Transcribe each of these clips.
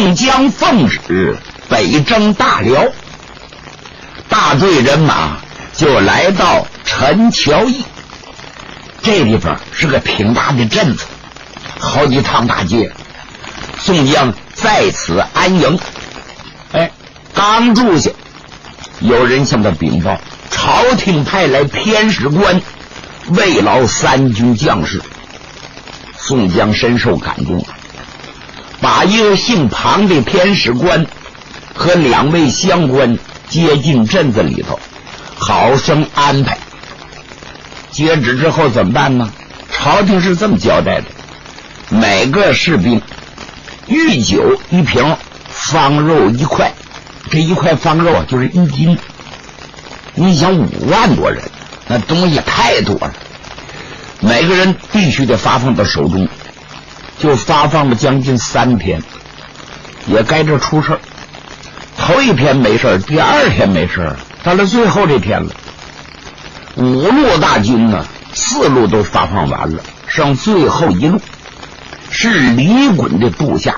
宋江奉旨北征大辽，大队人马就来到陈桥驿。这地方是个挺大的镇子，好几趟大街。宋江在此安营。刚住下，有人向他禀报，朝廷派来偏使官慰劳3军将士。宋江深受感动，把一个姓庞的偏使官和2位乡官接进镇子里头，好生安排。接旨之后怎么办呢？朝廷是这么交代的：每个士兵御酒1瓶，方肉1块。这1块方肉啊，就是1斤。你想5万多人，那东西太多了，每个人必须得发放到手中。就发放了将近3天，也该这出事。头1天没事，第2天没事，到了最后这天了，5路大军呢，4路都发放完了，剩最后1路是李衮的部下。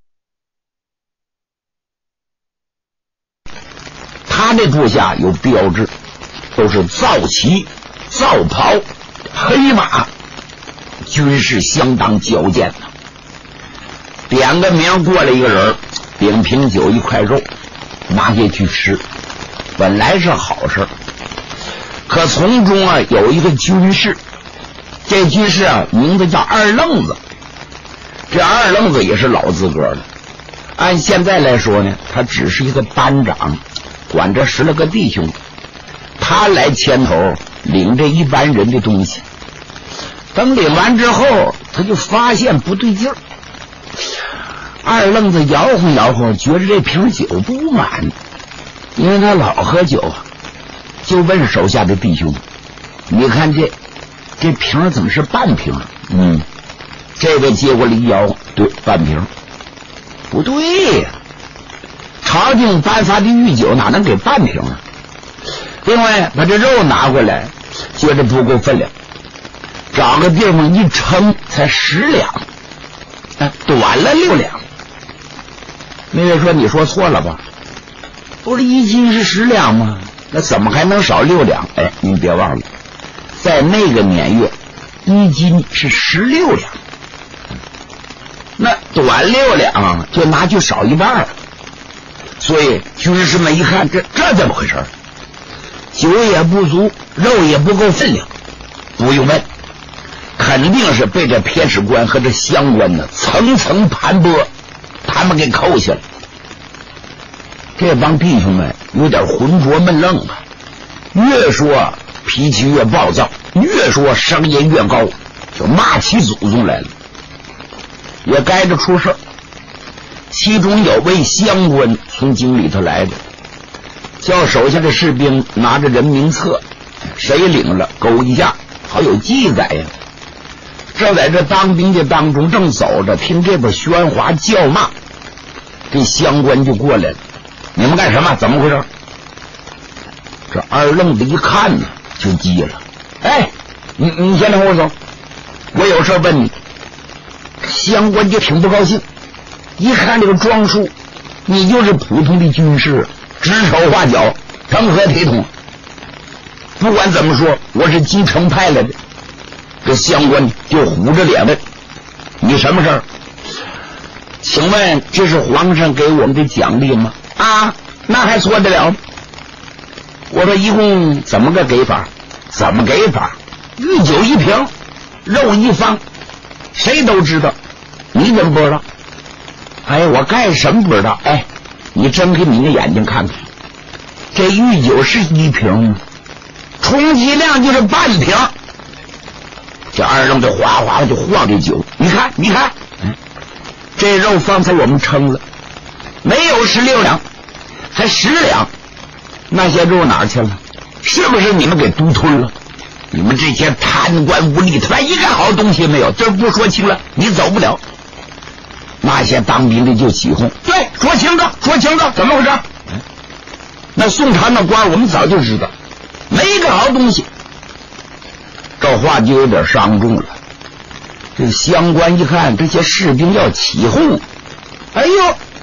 他的部下有标志，都是皂旗、皂袍、黑马，军事相当矫健的。点个名过来一个人，顶瓶酒1块肉，拿下去吃，本来是好事。可从中啊有一个军士，这军士啊名字叫二愣子。这二愣子也是老资格了，按现在来说呢，他只是一个班长，管着10来个弟兄，他来牵头领这一般人的东西。等领完之后，他就发现不对劲儿。二愣子摇晃摇晃，觉得这瓶酒不满，因为他老喝酒啊，就问手下的弟兄：“你看这瓶怎么是半瓶？”这个接过来一摇，对，半瓶。不对呀，朝廷颁发的御酒哪能给半瓶啊？另外把这肉拿过来，觉得不够分量，找个地方一称，才10两，短了6两。那位说：“你说错了吧？不是1斤是10两吗？那怎么还能少6两？”您别忘了，在那个年月，1斤是16两，那短6两就拿去少1半了。所以军士们一看，这怎么回事？酒也不足，肉也不够分量，不用问，肯定是被这偏使官和这乡官呢层层盘剥，他们给扣下了。这帮弟兄们有点浑浊闷愣啊，越说脾气越暴躁，越说声音越高，就骂起祖宗来了。也该着出事，其中有位乡官从京里头来的，叫手下的士兵拿着人名册，谁领了勾一下，好有记载呀。正在这当兵的当中，正走着，听这边喧哗叫骂，这乡官就过来了：“你们干什么？怎么回事？”这二愣子一看呢，就急了：“你先让我走，我有事问你。”乡官就挺不高兴，一看这个装束，你就是普通的军士，指手画脚，成何体统？不管怎么说，我是京城派来的。这乡官就虎着脸问：“你什么事儿？请问这是皇上给我们的奖励吗？”“那还错得了？”我说：“一共怎么个给法？”“怎么给法？御酒1瓶，肉1方，谁都知道，你怎么不知道？”“我干什么不知道？你睁开你的眼睛看看，这御酒是1瓶吗？充其量就是半瓶。”这二愣子哗哗就晃这酒，你看，这肉方才我们称了，没有16两，还10两，那些肉哪儿去了？是不是你们给独吞了？你们这些贪官污吏，他一个好东西没有，这不说清了，你走不了。那些当兵的就起哄：“对，说清楚，怎么回事？”那宋朝那官我们早就知道，没一个好东西。这话就有点伤重了。这个乡官一看这些士兵要起哄，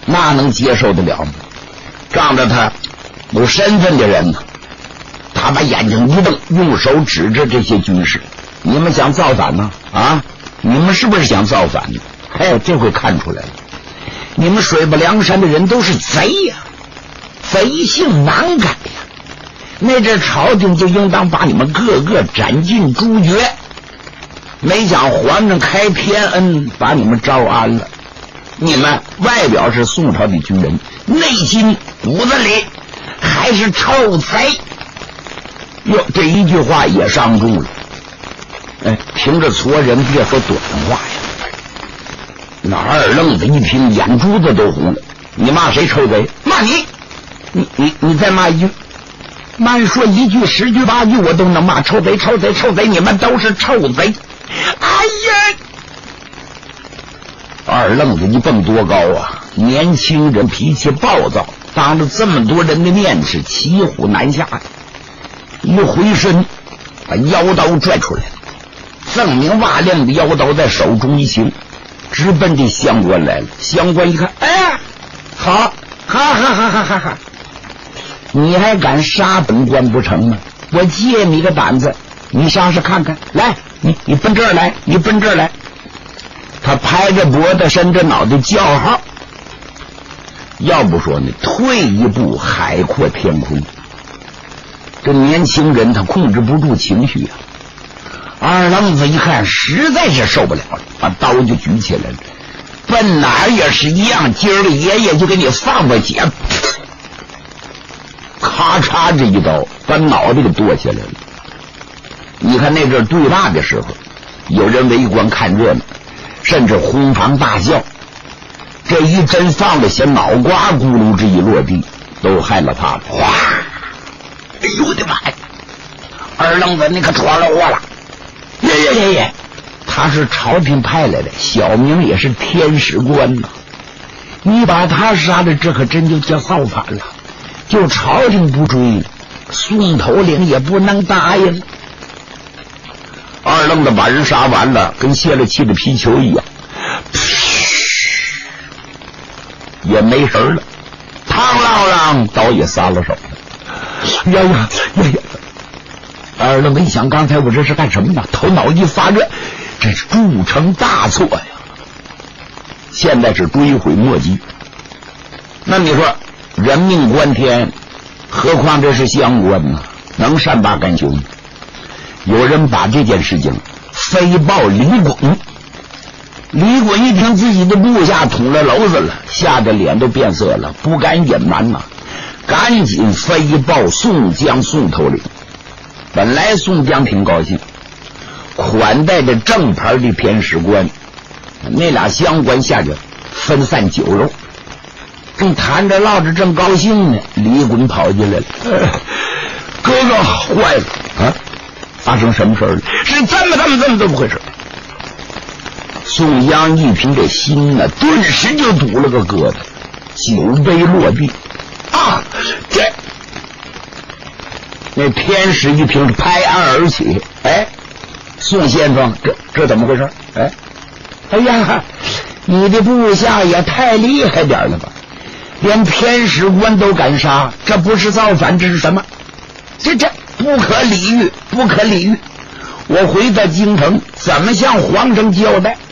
那能接受得了吗？仗着他有身份的人呢，他把眼睛一瞪，用手指着这些军士：“你们想造反吗？啊，你们是不是想造反呢？哎，这回看出来了，你们水泊梁山的人都是贼呀，匪性难改呀。那这朝廷就应当把你们个个斩尽诛绝。没想皇上开天恩，把你们招安了。你们外表是宋朝的军人，内心骨子里还是臭贼。”哟，这一句话也伤住了。哎，听着矬人别说短话呀。那二愣子一听，眼珠子都红了。你骂谁臭贼？骂你！你再骂一句，慢说一句10句8句我都能骂。臭贼臭贼臭贼，你们都是臭贼！哎呀！二愣子一蹦多高啊！年轻人脾气暴躁，当着这么多人的面是骑虎难下。一回身把腰刀拽出来，锃明瓦亮的腰刀在手中一行，直奔这乡官来了。乡官一看，哎，好，哈，你还敢杀本官不成吗？我借你个胆子，你试试看看。来，你奔这儿来，你奔这儿来。他拍着脖子，伸着脑袋叫号。要不说呢，退一步海阔天空。这年轻人他控制不住情绪啊。二愣子一看实在是受不了了，把刀就举起来了。奔哪儿也是一样，今儿个爷爷就给你放过血。咔嚓，这一刀把脑袋给剁下来了。你看那阵对骂的时候，有人围观看热闹，甚至哄堂大笑。这一针放了些脑瓜咕噜之一落地，都害了怕了。哗！哎呦我的妈呀！二愣子你可闯了祸了！爷，他是朝廷派来的，小名也是天使官呐。你把他杀了，这可真就叫造反了。就朝廷不追，宋头领也不能答应。二愣子把人杀完了，跟泄了气的皮球一样，也没神了。嘡啷啷，刀也撒了手了。呀！二愣子一想，刚才我这是干什么呢？头脑一发热，这是铸成大错呀！现在是追悔莫及。那你说人命关天，何况这是乡官呢？能善罢甘休吗？有人把这件事情飞报李衮。李衮一听自己的部下捅了娄子了，吓得脸都变色了，不敢隐瞒呐，赶紧飞报宋江宋头领。本来宋江挺高兴，款待着正牌的偏使官，那俩乡官下去分散酒肉，正谈着唠着正高兴呢，李衮跑进来了。哥哥坏了啊！发生什么事了？是这么回事。宋江一听这心呢，顿时就堵了个疙瘩，酒杯落地啊！这那天使一听拍案而起，哎，宋先生，这怎么回事？哎呀，你的部下也太厉害点了吧，连天使官都敢杀，这不是造反，这是什么？这不可理喻，不可理喻！我回到京城怎么向皇上交代？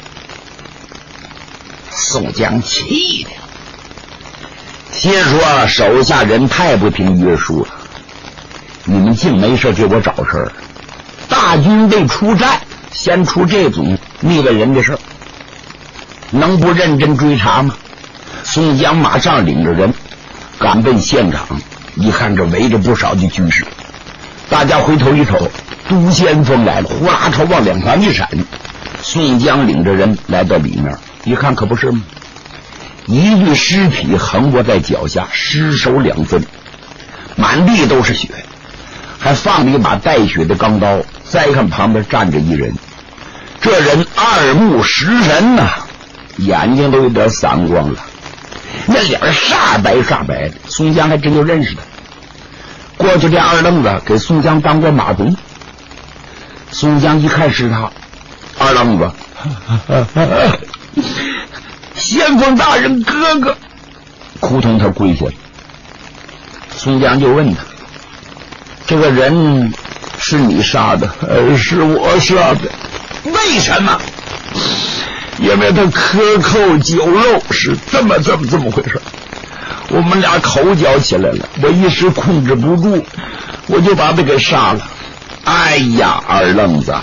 宋江气的心说，手下人太不听约束了，你们竟没事给我找事儿。大军队出战，先出这种腻歪人的事儿，能不认真追查吗？宋江马上领着人赶奔现场，一看这围着不少的军士，大家回头一瞅，都先锋来了，呼啦朝往两旁一闪。宋江领着人来到里面，一看可不是吗？一具尸体横卧在脚下，尸首2分，满地都是血，还放了一把带血的钢刀。再一看旁边站着一人，这人二目食神呐，眼睛都有点散光了，那脸煞白的。宋江还真就认识他，过去这二愣子给宋江当过马童。宋江一看是他，二愣子，先锋大人哥哥， 扑通他跪下了。宋江就问他：“这个人是你杀的？”“是我杀的。”“为什么？”“因为他克扣酒肉，是这么回事。我们俩口角起来了，我一时控制不住，我就把他给杀了。”“哎呀，二愣子，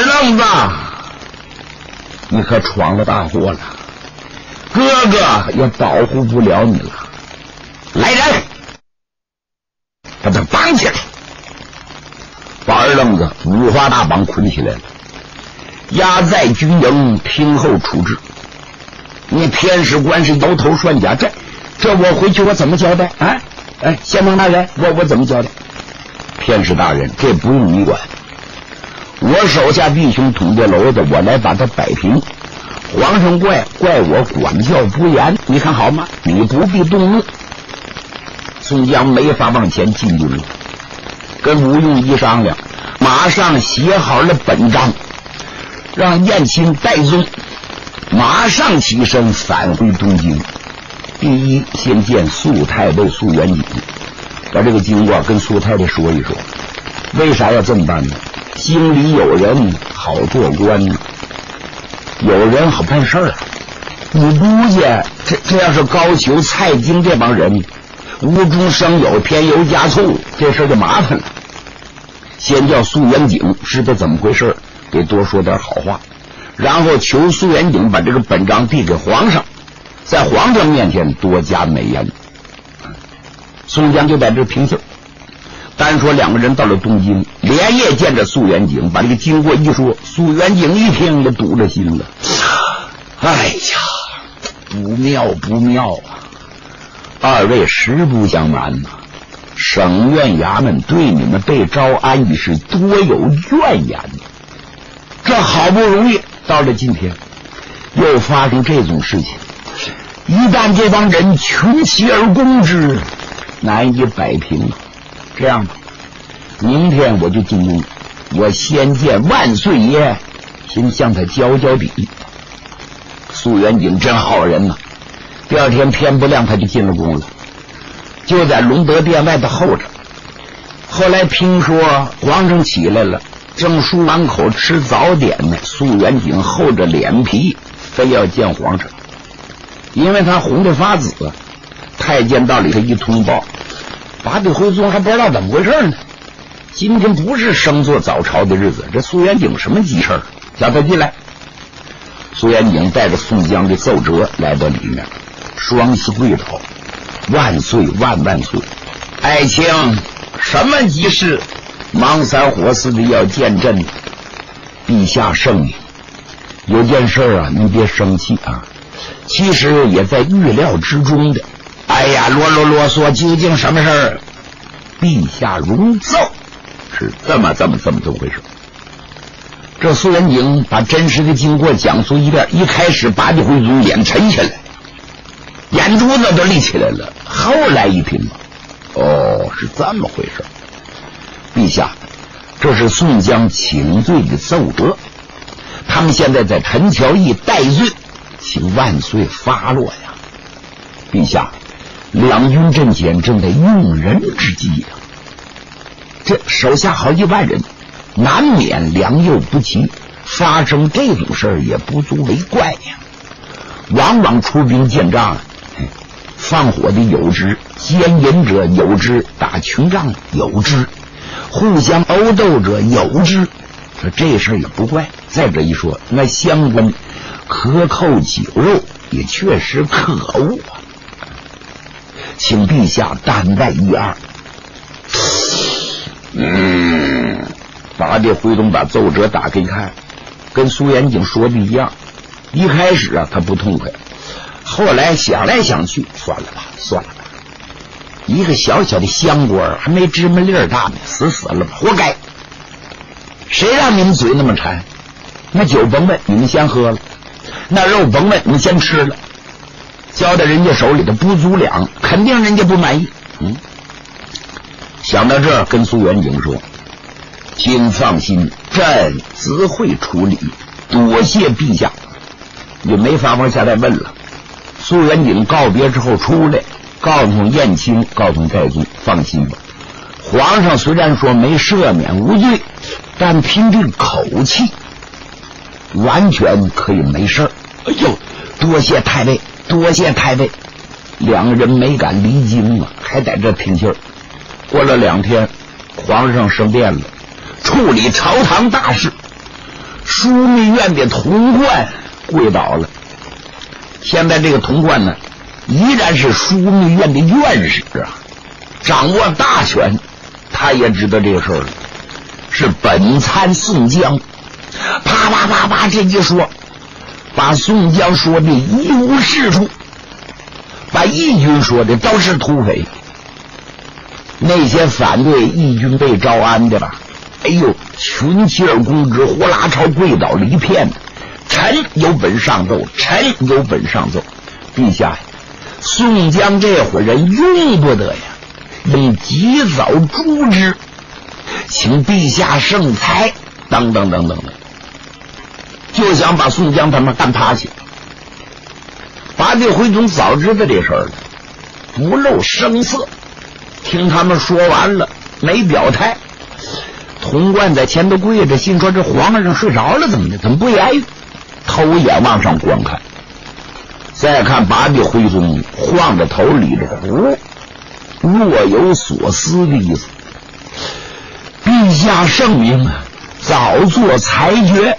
你可闯了大祸了，哥哥也保护不了你了。来人，把他绑起来！”把二愣子五花大绑捆起来了，押在军营听候处置。你偏使官是摇头算假，这我回去我怎么交代啊？县丞大人，我怎么交代？偏使大人，这不用你管，我手下弟兄捅这篓子，我来把他摆平。皇上怪我管教不严，你看好吗？你不必动怒。宋江没法往前进军了，跟吴用一商量，马上写好了本章，让燕青带宗，马上起身返回东京。第一，先见苏太尉苏元景，把这个经过跟苏太尉说一说。为啥要这么办呢？心里有人好做官，有人好办事儿。你估计这要是高俅、蔡京这帮人无中生有，添油加醋，这事就麻烦了。先叫苏元景知道怎么回事，得多说点好话，然后求苏元景把这个本章递给皇上，在皇上面前多加美言。宋江就在这平事。单说两个人到了东京，连夜见着苏元景，把这个经过一说，苏元景一听就堵着心了。哎呀，不妙啊！二位实不相瞒呐，省院衙门对你们被招安一事多有怨言。这好不容易到了今天，又发生这种事情，一旦这帮人群起而攻之，难以摆平了。这样吧，明天我就进宫，我先见万岁爷，先向他交底。苏元景真好人呐，第二天天不亮他就进了宫了，就在隆德殿外的候着。后来听说皇上起来了，正漱完口吃早点呢，苏元景厚着脸皮非要见皇上，因为他红得发紫。太监到里头一通报，把李回宗还不知道怎么回事呢。今天不是升做早朝的日子，这苏元景什么急事儿？叫他进来。苏元景带着宋江的奏折来到里面，双膝跪倒：“万岁万岁！爱卿，什么急事？忙三火似的要见朕。陛下圣明，有件事啊，您别生气啊，其实也在预料之中的。哎呀，啰嗦，究竟什么事儿？陛下容奏，是这么回事。”这苏元景把真实的经过讲述一遍，一开始把李回宗脸沉下来，眼珠子都立起来了。后来一听，是这么回事。陛下，这是宋江请罪的奏折，他们现在在陈桥驿戴罪，请万岁发落呀。陛下，两军阵前正在用人之际呀，这手下好几万人，难免良莠不齐，发生这种事儿也不足为怪呀。往往出兵见仗，放火的有之，奸淫者有之，打群仗有之，互相殴斗者有之，这事儿也不怪。再者一说，那相关克扣酒肉也确实可恶啊，请陛下担待一二。把这回东把奏折打开看，跟苏元景说的一样。一开始啊，他不痛快，后来想来想去，算了吧，一个小小的乡官还没芝麻粒儿大呢，死了吧，活该。谁让你们嘴那么馋？那酒甭问，你们先喝了；那肉甭问，你们先吃了。交到人家手里的不足两，肯定人家不满意。想到这儿，跟苏元景说：“请放心，朕自会处理，多谢陛下。”也没法往下再问了。苏元景告别之后出来， 告诉燕青，告诉戴宗，放心吧，皇上虽然说没赦免无罪，但凭这口气完全可以没事儿。哎呦，多谢太尉，多谢太尉。两个人没敢离京啊，还在这听信儿。过了2天，皇上升殿了，处理朝堂大事。枢密院的童贯跪倒了。现在这个童贯呢，依然是枢密院的院士啊，掌握大权。他也知道这个事儿了，是本参宋江。啪啪啪啪，这一说，把宋江说的一无是处，把义军说的都是土匪。那些反对义军被招安的吧，哎呦，群起而攻之，呼啦朝跪倒了一片。臣有本上奏，臣有本上奏。陛下，宋江这伙人用不得呀，应及早诛之，请陛下圣裁，等等等等的，就想把宋江他们干趴下。八戒回宗早知道这事儿了，不露声色，听他们说完了，没表态。童贯在前头跪着，心说这皇上睡着了怎么的？怎么不言语？头眼往上观看，再看八戒回宗晃着头理着胡，若有所思的意思。陛下圣明啊，早做裁决。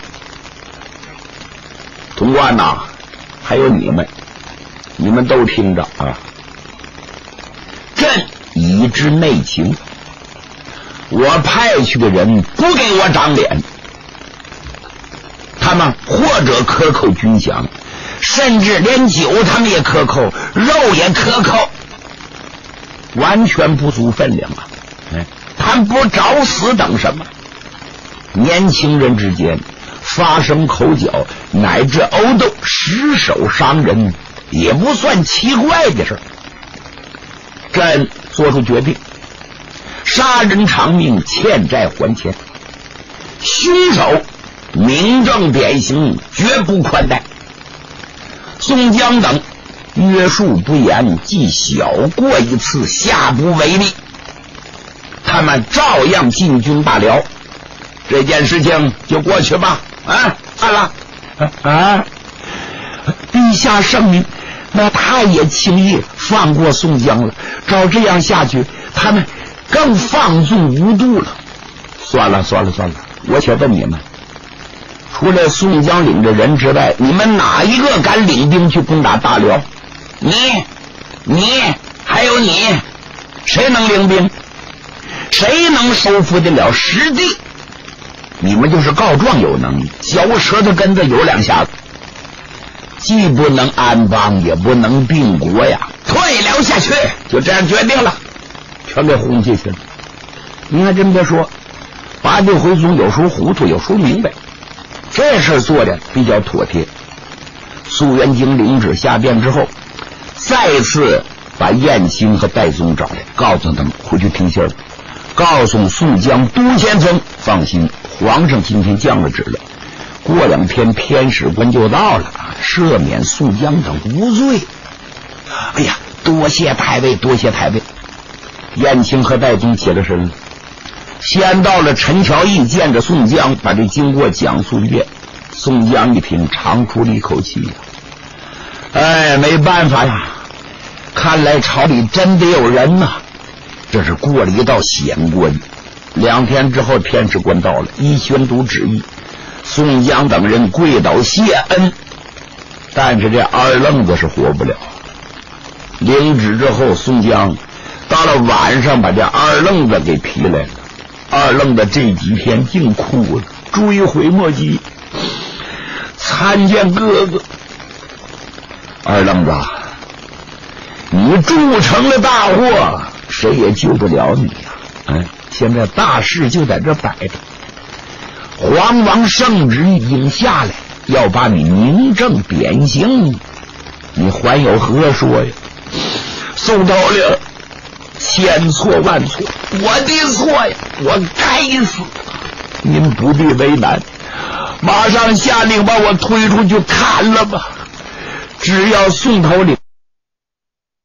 童贯呐，还有你们都听着啊！朕已知内情，我派去的人不给我长脸，他们或者克扣军饷，甚至连酒他们也克扣，肉也克扣，完全不足分量啊！他们不找死等什么？年轻人之间发生口角乃至殴斗，失手伤人，也不算奇怪的事。朕做出决定，杀人偿命，欠债还钱，凶手明正典刑，绝不宽待。宋江等约束不严，既小过一次，下不为例，他们照样进军大辽，这件事情就过去吧。看了陛下圣明，那太也轻易放过宋江了。照这样下去，他们更放纵无度了。算了，我且问你们，除了宋江领着人之外，你们哪一个敢领兵去攻打大辽？你还有你，谁能领兵？谁能收复得了实地？你们就是告状有能力，嚼舌头根子有2下子，既不能安邦，也不能并国呀，退了下去，就这样决定了，全给轰下去了。你看这么说，八戒回宗有时候糊涂，有时候明白，这事做的比较妥帖。苏元景领旨下殿之后，再次把燕青和戴宗找来，告诉他们回去听信儿，告诉宋江、都先锋，放心，皇上今天降了旨了，过2天天使官就到了，赦免宋江等无罪。哎呀，多谢太尉，多谢太尉。燕青和戴宗起了身了，先到了陈桥驿，见着宋江，把这经过讲述一遍。宋江一听，长出了一口气呀，没办法呀，看来朝里真得有人呐，这是过了一道险关。2天之后，天使官到了，一宣读旨意，宋江等人跪倒谢恩，但是这二愣子是活不了。领旨之后，宋江到了晚上把这二愣子给提来了。二愣子这几天净哭了，追悔莫及，参见哥哥。二愣子，你铸成了大祸，谁也救不了你呀！现在大事就在这摆着，皇王圣旨已经下来，要把你明正典刑，你还有何说呀？宋头领，千错万错，我的错呀，我该死，您不必为难，马上下令把我推出去砍了吧，只要宋头领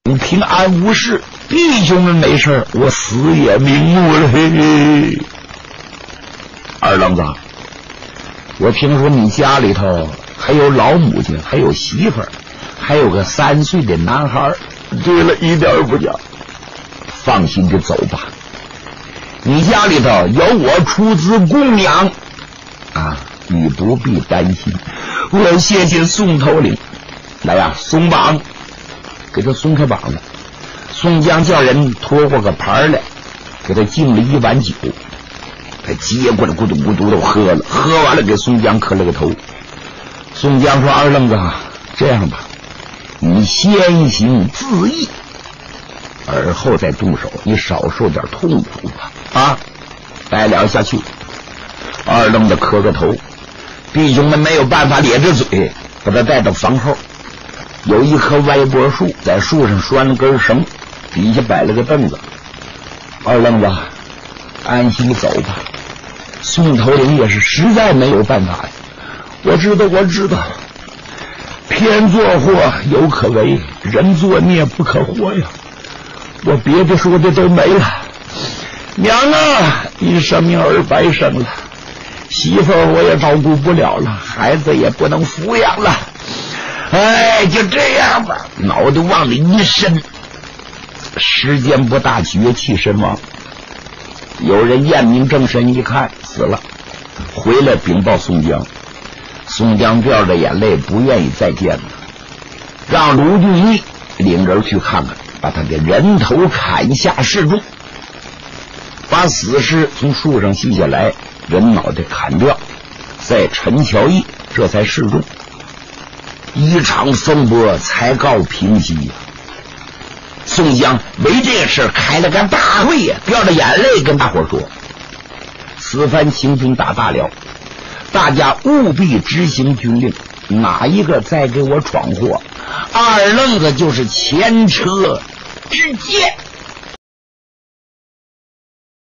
平安无事，弟兄们没事，我死也瞑目了。嘿嘿，二愣子，我听说你家里头还有老母亲，还有媳妇儿，还有个3岁的男孩。对了，一点不假。放心的走吧，你家里头有我出资供养啊，你不必担心。我谢谢宋头领。来呀，松绑，给他松开绑子。宋江叫人拖过个盘来，给他敬了1碗酒，他接过来咕嘟咕嘟都喝了，喝完了给宋江磕了个头。宋江说：“二愣子，这样吧，你先行自缢，而后再动手，你少受点痛苦吧。”啊，待了下去。二愣子磕个头，弟兄们没有办法咧着嘴，把他带到房后。有一棵歪脖树，在树上拴了根绳，底下摆了个凳子。二愣子，安心走吧。宋头领也是实在没有办法呀。我知道，天作祸有可为，人作孽不可活呀。我别的说的都没了。娘啊，你生命儿白生了，媳妇儿我也照顾不了了，孩子也不能抚养了。哎，就这样吧，脑袋往里一伸，时间不大，绝气身亡。有人验明正身一看，死了，回来禀报宋江。宋江掉着眼泪，不愿意再见了，让卢俊义领人去看看，把他的人头砍下示众，把死尸从树上系下来，人脑袋砍掉，再陈桥驿，这才示众。一场风波才告平息呀。宋江为这个事开了个大会呀，掉着眼泪跟大伙说：此番行军打大辽，大家务必执行军令，哪一个再给我闯祸，二愣子就是前车之鉴。